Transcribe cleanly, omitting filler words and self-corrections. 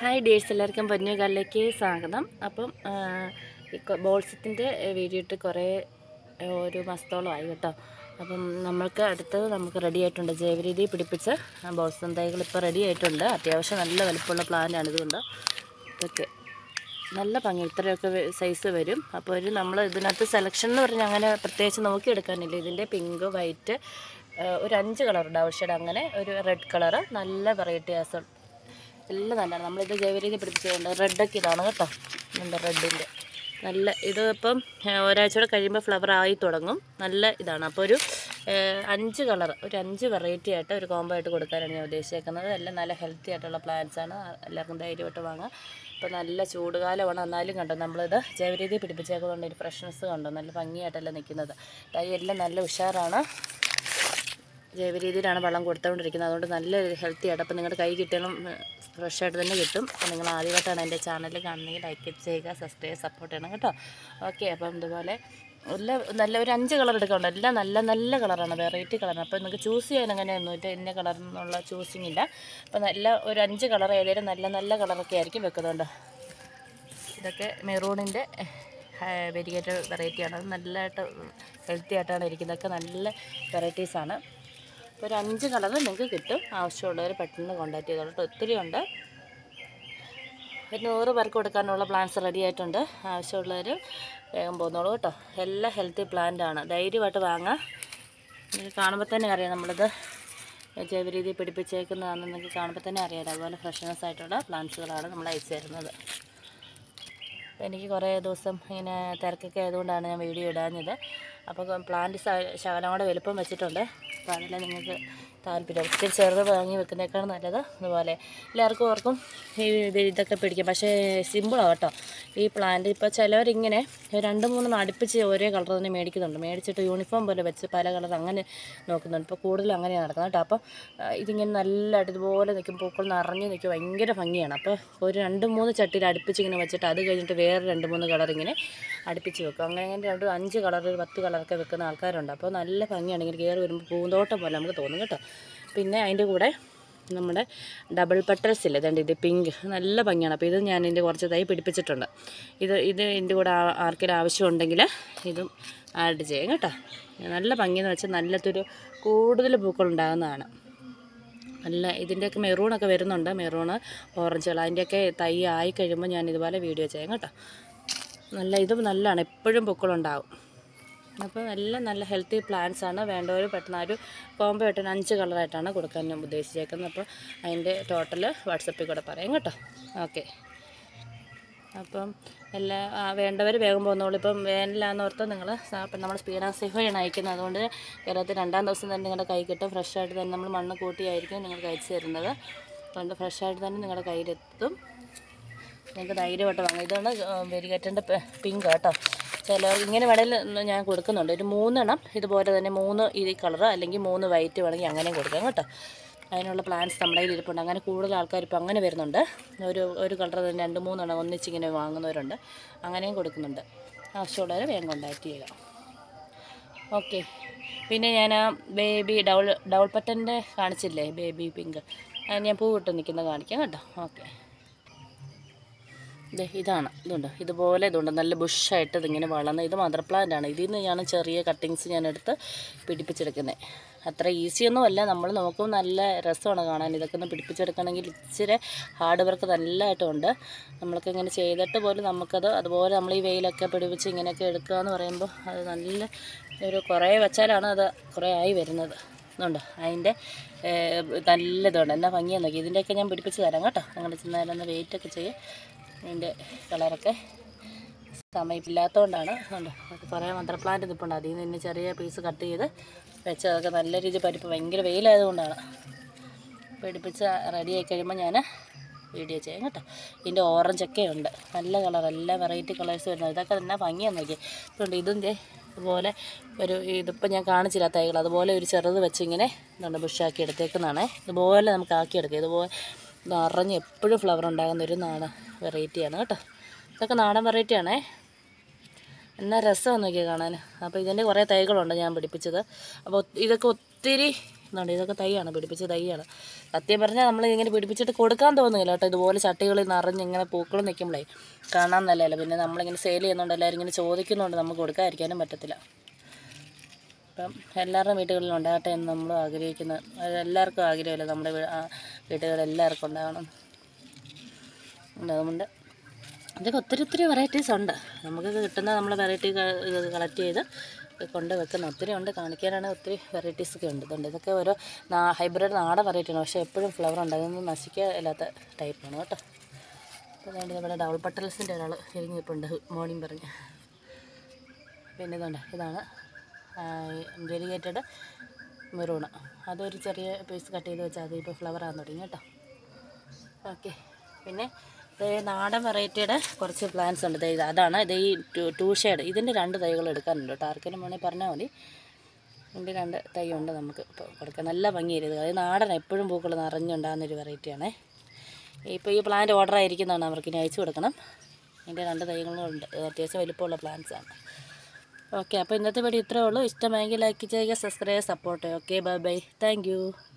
Hi ഡേഴ്സ്, എല്ലാവർക്കും പൊന്നുകാലിലേക്ക് സ്വാഗതം. അപ്പം ബോൾസത്തിൻ്റെ വീഡിയോ ഇട്ട് ഒരു മാസത്തോളമായി കേട്ടോ. അപ്പം നമുക്ക് റെഡി ആയിട്ടുണ്ട്. ജൈവരീതി പിടിപ്പിച്ച ബോൾസം തൈകൾ ഇപ്പോൾ റെഡി ആയിട്ടുണ്ട്. അത്യാവശ്യം നല്ല വലുപ്പമുള്ള പ്ലാന്റാണ്. ഇതുകൊണ്ട് ഇതൊക്കെ നല്ല ഭംഗി, ഇത്രയൊക്കെ സൈസ് വരും. അപ്പോൾ നമ്മൾ ഇതിനകത്ത് സെലക്ഷൻ എന്ന് പറഞ്ഞാൽ അങ്ങനെ പ്രത്യേകിച്ച് നോക്കിയെടുക്കാനില്ല. ഇതിൻ്റെ പിങ്ക്, വൈറ്റ്, ഒരു 5 കളറുണ്ട് ഔഷധം, അങ്ങനെ ഒരു റെഡ് കളറ്, നല്ല വെറൈറ്റീസ് എല്ലാം നല്ലതാണ്. നമ്മളിത് ജൈവരീതി പിടിപ്പിച്ചതുകൊണ്ട് റെഡൊക്കെ ഇതാണ് കേട്ടോ. നമ്മുടെ റെഡിൻ്റെ നല്ല ഇത് ഇപ്പം ഒരാഴ്ചയോടെ കഴിയുമ്പോൾ ഫ്ലവർ ആയി തുടങ്ങും. നല്ല ഇതാണ്. അപ്പോൾ ഒരു 5 കളർ, ഒരു 5 വെറൈറ്റി ആയിട്ട് ഒരു കോംബോ ആയിട്ട് കൊടുക്കാനാണ് ഞാൻ ഉദ്ദേശിക്കുന്നത്. എല്ലാം നല്ല ഹെൽത്തി ആയിട്ടുള്ള പ്ലാന്റ്സാണ്. എല്ലാവർക്കും ധൈര്യമായിട്ട് വാങ്ങാം. ഇപ്പോൾ നല്ല ചൂടുകാലമാണ്, എന്നാലും കണ്ടോ നമ്മളിത് ജൈവരീതി പിടിപ്പിച്ചേക്കുന്നതുകൊണ്ട് ഒരു ഫ്രഷ്നെസ് കണ്ടോ, നല്ല ഭംഗിയായിട്ടല്ല നിൽക്കുന്നത്. തൈ എല്ലാം നല്ല ഉഷാറാണ്. ജൈവ രീതിയിലാണ് വളം കൊടുത്തുകൊണ്ടിരിക്കുന്നത്. അതുകൊണ്ട് നല്ല ഹെൽത്തി ആയിട്ട് അപ്പോൾ നിങ്ങളുടെ കൈ കിട്ടിയാലും ഫ്രഷായിട്ട് തന്നെ കിട്ടും. അപ്പോൾ നിങ്ങൾ ആദ്യമായിട്ടാണ് എൻ്റെ ചാനൽ കാണുന്നെങ്കിൽ ലൈക്ക് ചെയ്യുക, സബ്സ്ക്രൈബ്, സപ്പോർട്ട് ചെയ്യണം കേട്ടോ. ഓക്കെ, അപ്പം ഇതുപോലെ നല്ല ഒരു 5 കളർ എടുക്കാറുണ്ട്. എല്ലാം നല്ല നല്ല കളറാണ്, വെറൈറ്റി കളറാണ്. അപ്പോൾ നിങ്ങൾക്ക് ചൂസ് ചെയ്യാൻ അങ്ങനെയൊന്നുമില്ല, ഇന്ന കളറിനുള്ള ചൂസിങ് ഇല്ല. അപ്പോൾ നല്ല ഒരു 5 കളർ ഏതെങ്കിലും നല്ല നല്ല കളറൊക്കെ ആയിരിക്കും വെക്കുന്നുണ്ട്. ഇതൊക്കെ മെറൂണിൻ്റെ വെരിഗേറ്റഡ് വെറൈറ്റിയാണ്. അത് നല്ലതായിട്ട് ഹെൽത്തി ആയിട്ടാണ് ഇരിക്കുന്നത്. ഇതൊക്കെ നല്ല വെറൈറ്റീസാണ്. ഒരു 5 കളർ നിങ്ങൾക്ക് കിട്ടും. ആവശ്യമുള്ളവർ പെട്ടെന്ന് കോൺടാക്ട് ചെയ്തോളൂ. ഒത്തിരി ഉണ്ട്. ഒരു 100 പേർക്ക് കൊടുക്കാനുള്ള പ്ലാന്റ്സ് റെഡി ആയിട്ടുണ്ട്. ആവശ്യമുള്ളവർ വേഗം പോന്നോളൂ കേട്ടോ. എല്ലാം ഹെൽത്തി പ്ലാന്റാണ്, ധൈര്യമായിട്ട് വാങ്ങാം. നിങ്ങൾക്ക് കാണുമ്പോൾ തന്നെ അറിയാം നമ്മളിത് ജൈവരീതി പിടിപ്പിച്ചേക്കുന്നതാണെന്ന് നിങ്ങൾക്ക് കാണുമ്പോൾ തന്നെ അറിയാം. അതുപോലെ ഫ്രഷ്നെസ് ആയിട്ടുള്ള പ്ലാന്റ്സുകളാണ് നമ്മൾ അയച്ചു തരുന്നത്. എനിക്ക് കുറേ ദിവസം ഇങ്ങനെ തിരക്കൊക്കെ ആയതുകൊണ്ടാണ് ഞാൻ വീഡിയോ ഇടാഞ്ഞത്. അപ്പോൾ പ്ലാന്റ് ശകലം കൂടെ വലുപ്പം വെച്ചിട്ടുണ്ട്. അപ്പോൾ അതെല്ലാം നിങ്ങൾക്ക് താല്പര്യം, ഒത്തിരി ചെറുത് വാങ്ങി വെക്കുന്നേക്കാണ് നല്ലത്. അതുപോലെ എല്ലാവർക്കും ഓർക്കും ഇതൊക്കെ പിടിക്കും, പക്ഷേ സിമ്പിളാണ് കേട്ടോ ഈ പ്ലാന്റ്. ഇപ്പോൾ ചിലവരിങ്ങനെ 2-3 അടുപ്പിച്ച് ഒരേ കളർ തന്നെ മേടിക്കുന്നുണ്ട്. മേടിച്ചിട്ട് യൂണിഫോം പോലെ വെച്ച് പല കളർ അങ്ങനെ നോക്കുന്നുണ്ട്. ഇപ്പോൾ കൂടുതലും അങ്ങനെയാണ് നടക്കുന്നത് കേട്ടോ. അപ്പോൾ ഇതിങ്ങനെ നല്ലതായിട്ട് ഇതുപോലെ നിൽക്കും, പൂക്കൾ നിറഞ്ഞ് നിൽക്കും, ഭയങ്കര ഭംഗിയാണ്. അപ്പോൾ ഒരു 2-3 ചട്ടിയിൽ അടുപ്പിച്ച് ഇങ്ങനെ വെച്ചിട്ട് അത് കഴിഞ്ഞിട്ട് വേറെ 2-3 കളർ ഇങ്ങനെ അടുപ്പിച്ച് വെക്കും. അങ്ങനെ 5 കളർ, 10 കളറൊക്കെ വെക്കുന്ന ആൾക്കാരുണ്ട്. അപ്പോൾ നല്ല ഭംഗിയാണ്. ഇങ്ങനെ കയറി വരുമ്പോൾ പൂന്തോട്ടം പോലെ നമുക്ക് തോന്നും കേട്ടോ. പിന്നെ അതിൻ്റെ കൂടെ നമ്മുടെ ഡബിൾ പെട്ടൽസ് ഇല്ലേ, ഇതുണ്ട്, ഇത് പിങ്ക്, നല്ല ഭംഗിയാണ്. അപ്പോൾ ഇത് ഞാൻ ഇതിൻ്റെ കുറച്ച് തൈ പിടിപ്പിച്ചിട്ടുണ്ട്. ഇത് ഇതിൻ്റെ കൂടെ ആർക്കെങ്കിലും ആവശ്യമുണ്ടെങ്കിൽ ഇതും ആഡ് ചെയ്യാം കേട്ടോ. നല്ല ഭംഗിയെന്ന് വെച്ചാൽ നല്ലതൊരു കൂടുതൽ പൂക്കളുണ്ടാകുന്നതാണ്. നല്ല ഇതിൻ്റെയൊക്കെ മെറൂണൊക്കെ വരുന്നുണ്ട്, മെറൂണ്, ഓറഞ്ചുകൾ, അതിൻ്റെയൊക്കെ തൈ ആയി കഴിയുമ്പോൾ ഞാൻ ഇതുപോലെ വീഡിയോ ചെയ്യാം കേട്ടോ. ഇതും നല്ലതാണ്, എപ്പോഴും പൂക്കളുണ്ടാകും. അപ്പോൾ എല്ലാം നല്ല ഹെൽത്തി പ്ലാന്റ്സാണ്. വേണ്ടവർ പെട്ടെന്ന് ഒരു കോംബോ ആയിട്ട് 5 കളറായിട്ടാണ് കൊടുക്കാൻ ഞാൻ ഉദ്ദേശിച്ചേക്കുന്നത്. അപ്പോൾ അതിൻ്റെ ടോട്ടൽ വാട്സപ്പിൽ കൂടെ പറയാം കേട്ടോ. ഓക്കെ, അപ്പം വേണ്ടവർ വേഗം പോകുന്നോളൂ. ഇപ്പം വേനലാന്നോർത്ത് നിങ്ങൾ ഇപ്പം നമ്മൾ സ്പീഡ് ആൻഡ് സേഫ് വഴിയാണ് അയക്കുന്നത്. അതുകൊണ്ട് കേരളത്തിൽ 2-ാം ദിവസം തന്നെ നിങ്ങളുടെ കൈ കിട്ടും. ഫ്രഷായിട്ട് തന്നെ നമ്മൾ മണ്ണ് കൂട്ടിയായിരിക്കും നിങ്ങൾക്ക് അയച്ചു തരുന്നത്. അതുകൊണ്ട് ഫ്രഷായിട്ട് തന്നെ നിങ്ങളുടെ കയ്യിലെത്തും. നിങ്ങൾക്ക് ധൈര്യമായിട്ട് വാങ്ങാം. ഇതാണ് വെരിഗേറ്റൻ്റെ പിങ്ക് കേട്ടോ. ചിലർ ഇങ്ങനെ വേണമെങ്കിൽ ഞാൻ കൊടുക്കുന്നുണ്ട്. ഒരു 3 എണ്ണം ഇതുപോലെ തന്നെ, 3 ഈ കളർ അല്ലെങ്കിൽ 3 വൈറ്റ് വേണമെങ്കിൽ അങ്ങനെയും കൊടുക്കാം കേട്ടോ. അതിനുള്ള പ്ലാന്റ്സ് നമ്മുടെ കയ്യിൽ ഇരിപ്പുണ്ട്. അങ്ങനെ കൂടുതൽ ആൾക്കാർ ഇപ്പോൾ അങ്ങനെ വരുന്നുണ്ട്. ഒരു കളർ തന്നെ 2-3 എണ്ണം ഒന്നിച്ചിങ്ങനെ വാങ്ങുന്നവരുണ്ട്. അങ്ങനെയും കൊടുക്കുന്നുണ്ട്. ആവശ്യമുള്ളവർ വേഗം കോൺടാക്ട് ചെയ്യുക. ഓക്കെ, പിന്നെ ഞാൻ ബേബി ഡൗൾ പട്ടൻ്റെ കാണിച്ചില്ലേ, ബേബി പിങ്ക്, ഞാൻ പൂവിട്ട് നിൽക്കുന്നത് കാണിക്കാം കേട്ടോ. ഓക്കെ, ഇതുണ്ട്, ഇതുണ്ട്, നല്ല ബുഷായിട്ട് ഇതിങ്ങനെ വളർന്ന്, ഇത് മദർ പ്ലാന്റാണ്. ഇതിൽ നിന്ന് ഞാൻ ചെറിയ കട്ടിങ്സ് ഞാൻ എടുത്ത് പിടിപ്പിച്ചെടുക്കുന്നത്. അത്ര ഈസിയൊന്നും അല്ല, നമ്മൾ നോക്കുമ്പോൾ നല്ല രസമാണ് കാണാൻ. ഇതൊക്കെ ഒന്ന് പിടിപ്പിച്ചെടുക്കണമെങ്കിൽ ഇച്ചിരി ഹാർഡ് വർക്ക് നല്ലതായിട്ടുണ്ട്. നമ്മൾക്ക് ഇങ്ങനെ ചെയ്തിട്ട് പോലും നമുക്കത് അതുപോലെ നമ്മൾ ഈ വെയിലൊക്കെ പിടിപ്പിച്ച് ഇങ്ങനെയൊക്കെ എടുക്കുക എന്ന് പറയുമ്പോൾ അത് നല്ല കുറേ വെച്ചാലാണ് അത് കുറേ ആയി വരുന്നത്. ഇതുണ്ട്, അതിൻ്റെ നല്ലതുണ്ട്, എന്നാ ഭംഗിയാന്ന് നോക്കി. ഇതിൻ്റെയൊക്കെ ഞാൻ പിടിപ്പിച്ച് തരാം കേട്ടോ. നിങ്ങൾ ചെന്നാലൊന്ന് വെയിറ്റൊക്കെ ചെയ്യും. അതിൻ്റെ കളറൊക്കെ സമയമില്ലാത്തതുകൊണ്ടാണ്. കുറേ മദർ പ്ലാന്റ് നിൽപ്പുണ്ട്. അതിൽ നിന്ന് ചെറിയ പീസ് കട്ട് ചെയ്ത് വെച്ചതൊക്കെ നല്ല രീതിയിൽ പരിപ്പ്, ഭയങ്കര വെയിലായതുകൊണ്ടാണ്. പിടിപ്പിച്ച് റെഡിയായി കഴിയുമ്പോൾ ഞാൻ വീഡിയോ ചെയ്യാം കേട്ടോ. ഇതിൻ്റെ ഓറഞ്ചൊക്കെ ഉണ്ട്, നല്ല കളർ, എല്ലാ വെറൈറ്റി കളേഴ്സ് വരുന്നത്. ഇതൊക്കെ തന്നെ ഭംഗിയാന്ന് നോക്കി. ഇതുണ്ട്, ഇതിൻ്റെ ഇതുപോലെ ഇതിപ്പോൾ ഞാൻ കാണിച്ചില്ല തൈകൾ, അതുപോലെ ഒരു ചെറുത് വെച്ച് ഇങ്ങനെ ബുഷാക്കി എടുത്തേക്കുന്നതാണ്. ഇതുപോലെ നമുക്ക് ആക്കിയെടുക്കാം. ഇതുപോലെ നിറഞ്ഞ് എപ്പോഴും ഫ്ലവർ ഉണ്ടാകുന്നൊരു വെറൈറ്റിയാണ് കേട്ടോ. ഇതൊക്കെ നാടൻ വെറൈറ്റിയാണേ. എന്നാൽ രസമാണ് നോക്കിയാൽ കാണാൻ. അപ്പോൾ ഇതിൻ്റെ കുറേ തൈകളുണ്ട് ഞാൻ പിടിപ്പിച്ചത്. അപ്പോൾ ഇതൊക്കെ ഒത്തിരി എന്നുണ്ട് ഇതൊക്കെ തൈയാണ്, പിടിപ്പിച്ച തൈയാണ്. സത്യം പറഞ്ഞാൽ നമ്മൾ ഇങ്ങനെ പിടിപ്പിച്ചിട്ട് കൊടുക്കാൻ തോന്നുന്നില്ല കേട്ടോ. ഇതുപോലെ ചട്ടികളിൽ നിറഞ്ഞ് ഇങ്ങനെ പൂക്കൾ നിൽക്കുമ്പോഴേ കാണാൻ നല്ലതല്ല. പിന്നെ നമ്മളിങ്ങനെ സെയിൽ ചെയ്യുന്നുണ്ട്, എല്ലാവരും ഇങ്ങനെ ചോദിക്കുന്നുണ്ട്, നമുക്ക് കൊടുക്കാതിരിക്കാനും പറ്റത്തില്ല. അപ്പം എല്ലാവരുടെയും വീടുകളിലും ഉണ്ടാകട്ടെ എന്ന് നമ്മൾ ആഗ്രഹിക്കുന്ന, എല്ലാവർക്കും ആഗ്രഹമല്ല നമ്മുടെ വീടുകളിൽ എല്ലാവർക്കും ഉണ്ടാകണം. അതുകൊണ്ട് ഇതൊക്കെ ഒത്തിരി വെറൈറ്റീസ് ഉണ്ട്. നമുക്ക് കിട്ടുന്ന നമ്മൾ വെറൈറ്റി കളക്ട് ചെയ്ത് കൊണ്ട് വെക്കുന്ന ഒത്തിരി ഉണ്ട്. കാണിക്കാനാണ് ഒത്തിരി വെറൈറ്റീസൊക്കെ ഉണ്ട്. ഇതുണ്ട്, ഇതൊക്കെ ഓരോ ഹൈബ്രിഡ് നാടൻ വെറൈറ്റിയാണ്. പക്ഷേ എപ്പോഴും ഫ്ലവർ ഉണ്ട്, അതൊന്നും നശിക്കാത്ത ടൈപ്പാണ് കേട്ടോ. അപ്പോൾ അതുകൊണ്ട് നമ്മുടെ ഡബിൾ പെട്ടൽസിൻ്റെ ഒരാൾ ഇരിഞ്ഞിപ്പുണ്ട് മോർണിംഗ് പറഞ്ഞ്. പിന്നെ ഇതാണ് വെരിഗേറ്റഡ് മെറൂണ്. അതൊരു ചെറിയ പീസ് കട്ട് ചെയ്ത് വെച്ചാൽ അത് ഇപ്പോൾ ഫ്ലവർ ആകാൻ തുടങ്ങി കേട്ടോ. ഓക്കെ, പിന്നെ നാടൻ വെറൈറ്റിയുടെ കുറച്ച് പ്ലാന്റ്സ് ഉണ്ട്. അതാണ് ഇത് ഈ 2 ഷെയ്ഡ്. ഇതിൻ്റെ 2 തൈകൾ എടുക്കാനുണ്ട് കേട്ടോ. ആർക്കെങ്കിലും വേണമെങ്കിൽ പറഞ്ഞാൽ മതി. ഇതിൻ്റെ 2 തൈ ഉണ്ട് നമുക്ക് ഇപ്പോൾ കൊടുക്കാം. നല്ല ഭംഗിയായിരുന്നു. അത് നാടൻ എപ്പോഴും പൂക്കൾ നിറഞ്ഞുണ്ടാകുന്നൊരു വെറൈറ്റിയാണേ. ഇപ്പോൾ ഈ പ്ലാന്റ് ഓർഡർ ആയിരിക്കുന്നതാണ്, അവർക്ക് ഇനി അയച്ചു കൊടുക്കണം. ഇതിൻ്റെ 2 തൈകളും ഉണ്ട്. അത്യാവശ്യം വലിപ്പമുള്ള പ്ലാന്റ്സാണ്. ഓക്കെ, അപ്പോൾ ഇന്നത്തെ വീഡിയോ ഇത്രയേ ഉള്ളൂ. ഇഷ്ടമായെങ്കിൽ ലൈക്ക് ചെയ്യുക, സബ്സ്ക്രൈബ്, സപ്പോർട്ട് ചെയ്യുക. Okay, bye bye, thank U.